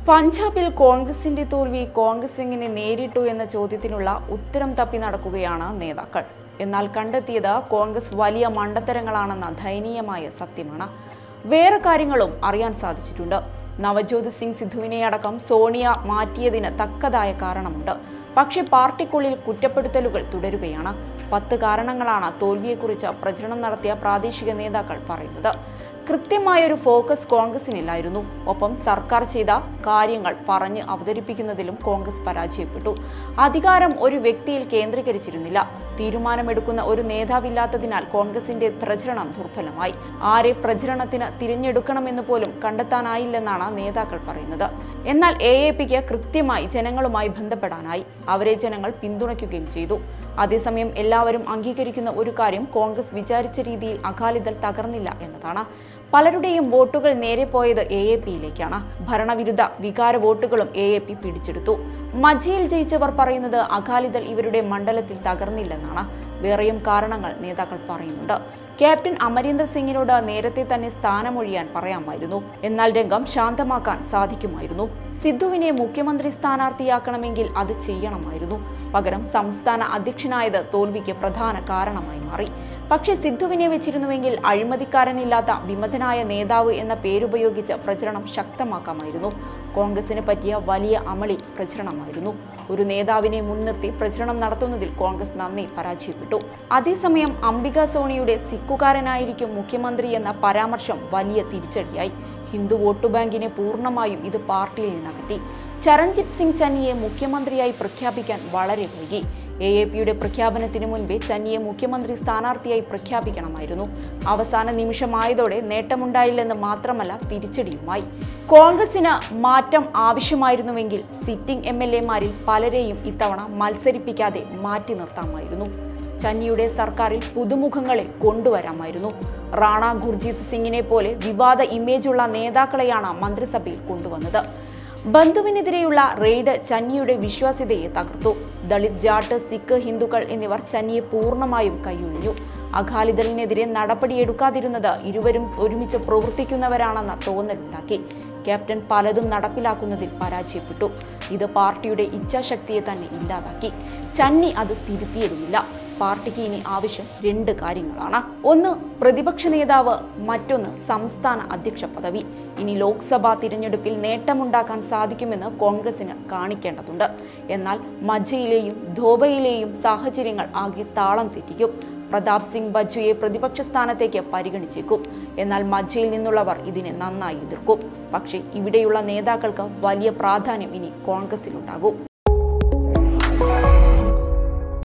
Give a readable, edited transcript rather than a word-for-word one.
പഞ്ചാബിൽ കോൺഗ്രസിന്റെ തോൽവി കോൺഗ്രസ് എങ്ങനെ നേരിട്ടു എന്ന ചോദ്യത്തിനുള്ള ഉത്തരം തപ്പി നടക്കുകയാണ് നേതാക്കൾ. എന്നാൽ കണ്ടെത്തിയത് കോൺഗ്രസ് വലിയ മണ്ടത്തരങ്ങളാണെന്ന ദയനീയമായ സത്യമാണ്. വേറെ കാര്യങ്ങളും അറിയാൻ സാധിച്ചിട്ടുണ്ട്. നവജ്യോത് സിംഗ് സിദ്ധുവിനെ അടക്കം സോണിയ മാറ്റിയതിന് തക്കതായ കാരണമുണ്ട്. പക്ഷേ പാർട്ടിക്കുള്ളിൽ കുറ്റപ്പെടുത്തലുകൾ തുടരുകയാണ്. 10 കാരണങ്ങളാണ് തോൽവിയെക്കുറിച്ച് പ്രചരണം നടത്തിയ പ്രാദേശിക നേതാക്കൾ പറയുന്നത്. കൃത്യമായൊരു ഫോക്കസ് കോൺഗ്രസിനില്ലായിരുന്നു. ഒപ്പം സർക്കാർ ചെയ്ത കാര്യങ്ങൾ പറഞ്ഞ് അവതരിപ്പിക്കുന്നതിലും കോൺഗ്രസ് പരാജയപ്പെട്ടു. അധികാരം ഒരു വ്യക്തിയിൽ കേന്ദ്രീകരിച്ചിരുന്നില്ല. തീരുമാനമെടുക്കുന്ന ഒരു നേതാവില്ലാത്തതിനാൽ കോൺഗ്രസിന്റെ പ്രചരണം ദുർബലമായി. ആരെ പ്രചരണത്തിന് തിരഞ്ഞെടുക്കണമെന്ന് പോലും കണ്ടെത്താനായില്ലെന്നാണ് നേതാക്കൾ പറയുന്നത്. എന്നാൽ AAPക്ക് കൃത്യമായി ജനങ്ങളുമായി ബന്ധപ്പെടാനായി. അവരെ ജനങ്ങൾ പിന്തുണയ്ക്കുകയും ചെയ്തു. അതേസമയം എല്ലാവരും അംഗീകരിക്കുന്ന ഒരു കാര്യം കോൺഗ്രസ് വിചാരിച്ച രീതിയിൽ അകാലിദൾ തകർന്നില്ല എന്നതാണ്. പലരുടെയും വോട്ടുകൾ നേരെ പോയത് AAPയിലേക്കാണ്. ഭരണവിരുദ്ധ വികാര വോട്ടുകളും AAP പിടിച്ചെടുത്തു. മജയിൽ ജയിച്ചവർ പറയുന്നത് അകാലിദൾ ഇവരുടെ മണ്ഡലത്തിൽ തകർന്നില്ലെന്നാണ്. വേറെയും കാരണങ്ങൾ നേതാക്കൾ പറയുന്നുണ്ട്. ക്യാപ്റ്റൻ അമരീന്ദർ സിംഗിനോട് നേരത്തെ തന്നെ സ്ഥാനമൊഴിയാൻ പറയാമായിരുന്നു. എന്നാൽ രംഗം ശാന്തമാക്കാൻ സാധിക്കുമായിരുന്നു. സിദ്ധുവിനെ മുഖ്യമന്ത്രി സ്ഥാനാർത്ഥിയാക്കണമെങ്കിൽ അത് ചെയ്യണമായിരുന്നു. പകരം സംസ്ഥാന അധ്യക്ഷനായത് തോൽവിക്ക് പ്രധാന കാരണമായി മാറി. പക്ഷേ സിദ്ധുവിനെ വെച്ചിരുന്നുവെങ്കിൽ അഴിമതിക്കാരനില്ലാത്ത വിമതനായ നേതാവ് എന്ന പേരുപയോഗിച്ച് പ്രചരണം ശക്തമാക്കാമായിരുന്നു. കോൺഗ്രസിന് പറ്റിയ വലിയ അമളി പ്രചരണമായിരുന്നു. ഒരു നേതാവിനെ മുൻനിർത്തി പ്രചരണം നടത്തുന്നതിൽ കോൺഗ്രസ് നന്നേ പരാജയപ്പെട്ടു. അതേസമയം അംബിക സോണിയുടെ സിക്കുകാരനായിരിക്കും മുഖ്യമന്ത്രി എന്ന പരാമർശം വലിയ തിരിച്ചടിയായി. ഹിന്ദു വോട്ട് ബാങ്കിനെ പൂർണ്ണമായും ഇത് പാർട്ടിയിൽ നിന്നകറ്റി. ചരൺജിത് സിംഗ് ചന്നിയെ മുഖ്യമന്ത്രിയായി പ്രഖ്യാപിക്കാൻ വളരെ വൈകി. AAPയുടെ പ്രഖ്യാപനത്തിന് മുൻപേ ചന്നിയെ മുഖ്യമന്ത്രി സ്ഥാനാർത്ഥിയായി പ്രഖ്യാപിക്കണമായിരുന്നു. അവസാന നിമിഷമായതോടെ നേട്ടമുണ്ടായില്ലെന്ന് മാത്രമല്ല തിരിച്ചടിയുമായി. കോൺഗ്രസിന് മാറ്റം ആവശ്യമായിരുന്നുവെങ്കിൽ സിറ്റിംഗ് MLAമാരിൽ പലരെയും ഇത്തവണ മത്സരിപ്പിക്കാതെ മാറ്റി നിർത്താമായിരുന്നു. ചന്നിയുടെ സർക്കാരിൽ പുതുമുഖങ്ങളെ കൊണ്ടുവരാമായിരുന്നു. റാണ ഗുർജീത് സിംഗിനെ പോലെ വിവാദ ഇമേജുള്ള നേതാക്കളെയാണ് മന്ത്രിസഭയിൽ കൊണ്ടുവന്നത്. ബന്ധുവിനെതിരെയുള്ള റെയ്ഡ് ചന്നിയുടെ വിശ്വാസ്യതയെ തകർത്തു. ദളിത്, ജാട്ട്, സിഖ്, ഹിന്ദുക്കൾ എന്നിവർ ചന്നിയെ പൂർണ്ണമായും കൈയൊഴിഞ്ഞു. അകാലിദളിനെതിരെ നടപടിയെടുക്കാതിരുന്നത് ഇരുവരും ഒരുമിച്ച് പ്രവർത്തിക്കുന്നവരാണെന്ന തോന്നലുണ്ടാക്കി. ക്യാപ്റ്റൻ പലതും നടപ്പിലാക്കുന്നതിൽ പരാജയപ്പെട്ടു. ഇത് പാർട്ടിയുടെ ഇച്ഛാശക്തിയെ തന്നെ ഇല്ലാതാക്കി. ചന്നി അത് തിരുത്തിയതുമില്ല. പാർട്ടിക്ക് ഇനി ആവശ്യം 2 കാര്യങ്ങളാണ്. ഒന്ന് പ്രതിപക്ഷ നേതാവ്, മറ്റൊന്ന് സംസ്ഥാന അധ്യക്ഷ പദവി. ഇനി ലോക്സഭാ തിരഞ്ഞെടുപ്പിൽ നേട്ടമുണ്ടാക്കാൻ സാധിക്കുമെന്ന് കോൺഗ്രസിന് കാണിക്കേണ്ടതുണ്ട്. എന്നാൽ മജയിലെയും ധോബയിലെയും സാഹചര്യങ്ങൾ ആകെ താളം തെറ്റിക്കും. പ്രതാപ് സിംഗ് ബജ്ജുയെ പ്രതിപക്ഷ സ്ഥാനത്തേക്ക് പരിഗണിച്ചേക്കും. എന്നാൽ മജയിൽ നിന്നുള്ളവർ ഇതിനെ നന്നായി എതിർക്കും. പക്ഷേ ഇവിടെയുള്ള നേതാക്കൾക്ക് വലിയ പ്രാധാന്യം ഇനി കോൺഗ്രസിലുണ്ടാകും.